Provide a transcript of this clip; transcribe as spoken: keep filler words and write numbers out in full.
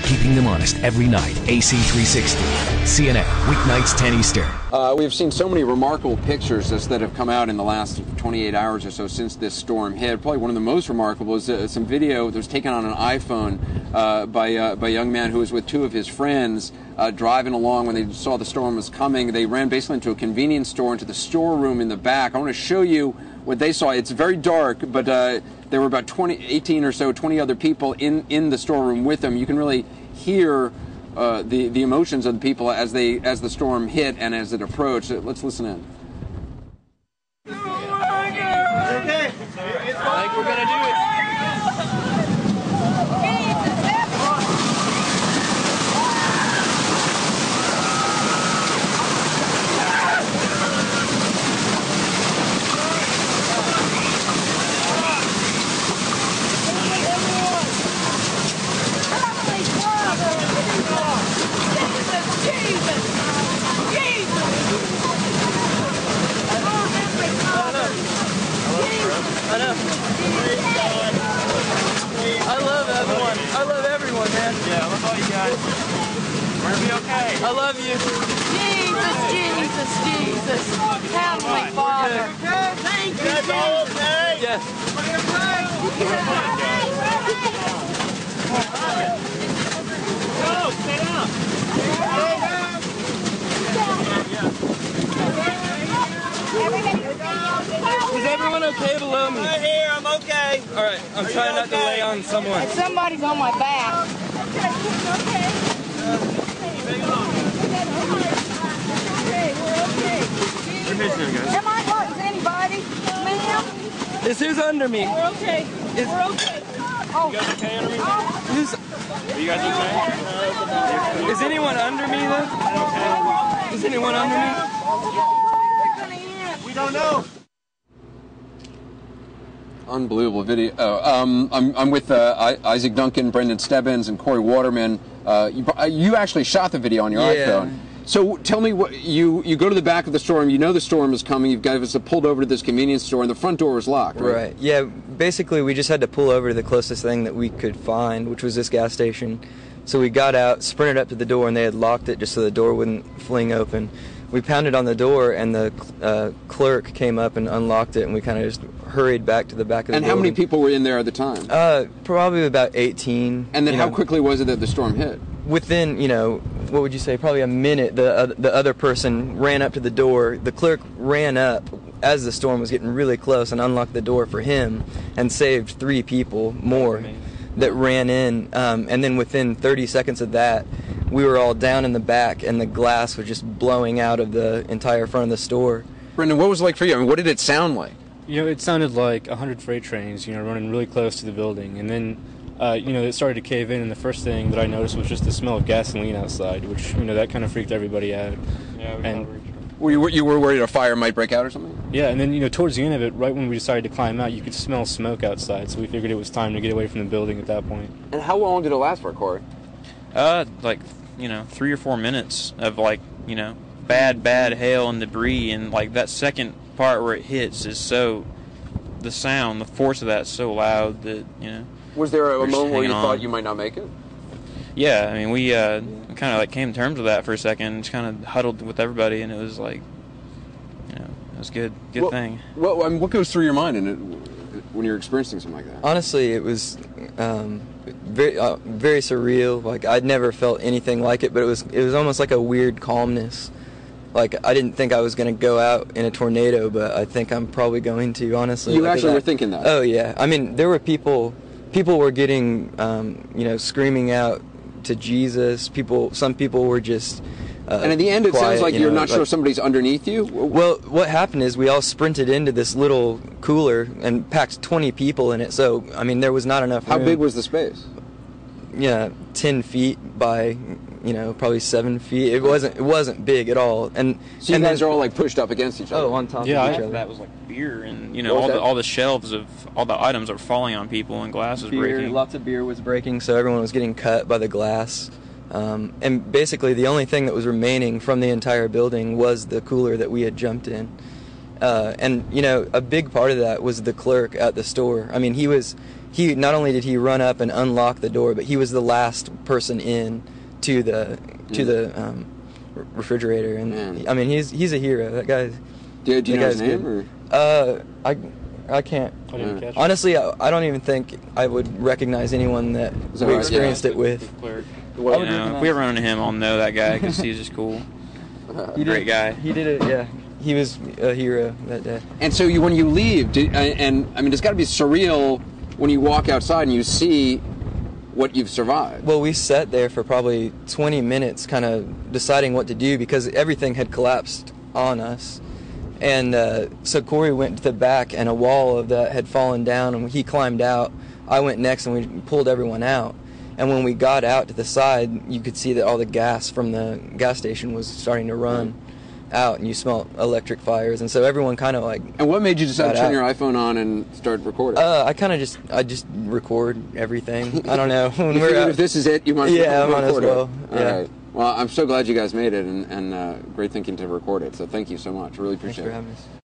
keeping them honest every night. A C three sixty, C N N, weeknights ten Eastern. Uh, we've seen so many remarkable pictures that have come out in the last twenty-eight hours or so since this storm hit. Probably one of the most remarkable is uh, some video that was taken on an iPhone uh, by, uh, by a young man who was with two of his friends uh, driving along when they saw the storm was coming. They ran basically into a convenience store, into the storeroom in the back. I want to show you what they saw. It's very dark, but uh, there were about twenty, eighteen or so, twenty other people in, in the storeroom with them. You can really hear uh, the, the emotions of the people as they as the storm hit and as it approached. Let's listen in. Oh my God. Okay. I think we're going to do it. I know. I love everyone. I love everyone, man. Yeah, I love all you guys. We're gonna be okay. I love you. Jesus, Jesus, Jesus. Heavenly Father. Thank you, Jesus. All okay? Yes. Go, stay down. Stay down. Is everyone okay below me? Right here, I'm okay. All right, I'm Are trying not okay? to lay on someone. Somebody's on my back. Okay, okay. We're missing guys. Am I hurting anybody? Ma'am? Is who's under me? We're okay. Is, We're okay. Oh. You guys okay under me? Who's, Are you guys okay? Is anyone under me though? Okay. Is anyone under me? We don't know. Unbelievable video. Oh, um, I'm, I'm with uh, Isaac Duncan, Brendan Stebbins, and Corey Waterman. Uh, you, you actually shot the video on your yeah. iPhone. So tell me, what you you go to the back of the storm. You know the storm is coming. You've got us pulled over to this convenience store, and the front door was locked. Right? Right. Yeah. Basically, we just had to pull over to the closest thing that we could find, which was this gas station. So we got out, sprinted up to the door, and they had locked it just so the door wouldn't fling open. We pounded on the door, and the uh, clerk came up and unlocked it, and we kind of just hurried back to the back of the And building. how many people were in there at the time? Uh, probably about eighteen. And then how know. quickly was it that the storm hit? Within, you know, what would you say, probably a minute, the, uh, the other person ran up to the door. The clerk ran up as the storm was getting really close and unlocked the door for him and saved three people more that ran in. Um, and then within thirty seconds of that, we were all down in the back, and the glass was just blowing out of the entire front of the store. Brendan, what was it like for you? I mean, what did it sound like? You know, it sounded like a hundred freight trains, you know, running really close to the building. And then, uh, you know, it started to cave in, and the first thing that I noticed was just the smell of gasoline outside, which, you know, that kind of freaked everybody out. Yeah, we and were you, you were worried a fire might break out or something? Yeah, and then, you know, towards the end of it, right when we decided to climb out, you could smell smoke outside, so we figured it was time to get away from the building at that point. And how long did it last for, Corey? Uh, like, you know, three or four minutes of, like, you know, bad, bad hail and debris, and, like, that second part where it hits is so, the sound, the force of that is so loud that, you know. Was there a, a moment where you on. thought you might not make it? Yeah, I mean, we uh, kind of, like, came to terms with that for a second, just kind of huddled with everybody, and it was, like, you know, it was good, good what, thing. What, I mean, what goes through your mind in it when you're experiencing something like that? Honestly, it was um, very, uh, very surreal. Like, I'd never felt anything like it, but it was, it was almost like a weird calmness. Like, I didn't think I was going to go out in a tornado, but I think I'm probably going to, honestly. You like actually that. were thinking that? Oh, yeah. I mean, there were people, people were getting, um, you know, screaming out to Jesus. People, some people were just uh, And at the end, it quiet, sounds like you you're know, not sure like, somebody's underneath you? Well, what happened is we all sprinted into this little cooler and packed twenty people in it. So, I mean, there was not enough room. How big was the space? Yeah, ten feet by, you know, probably seven feet. It wasn't, it wasn't big at all. And so you and guys then, are all like pushed up against each other. Oh, on top yeah, of each I, other. that was like beer, and you know, What was all that? the all the shelves of all the items are falling on people, and glass is beer, breaking. Lots of beer was breaking, so everyone was getting cut by the glass. Um, and basically, the only thing that was remaining from the entire building was the cooler that we had jumped in. Uh, and you know, a big part of that was the clerk at the store. I mean, he was he not only did he run up and unlock the door, but he was the last person in to the to Mm. the um, r- refrigerator. And Man. I mean, he's he's a hero. That guy. Do, do you that know his guy's name? good. Or? Uh, I I can't. I didn't Yeah. catch it. Honestly, I, I don't even think I would recognize anyone that Is that we right? experienced Yeah. it with. Clerk. I You would know, if recognize- we run into him, I'll know that guy because he's just cool. He Great did, guy. He did it. Yeah, he was a hero that day. And so you, when you leave, do, and, and I mean, it's got to be surreal when you walk outside and you see what you've survived. Well, we sat there for probably twenty minutes, kind of deciding what to do because everything had collapsed on us. And uh, so Corey went to the back, and a wall of that had fallen down, and he climbed out. I went next, and we pulled everyone out. And when we got out to the side, you could see that all the gas from the gas station was starting to run out, and you smelled electric fires. And so everyone kind of like, And what made you decide to Got turn out. your iPhone on and start recording? uh, I kind of just, I just record everything. I don't know. When you we're figured out, if this is it, you might Yeah, I record might as it. well, All yeah. right. Well, I'm so glad you guys made it, and, and uh, great thinking to record it. So thank you so much. Really thanks appreciate for it. having us.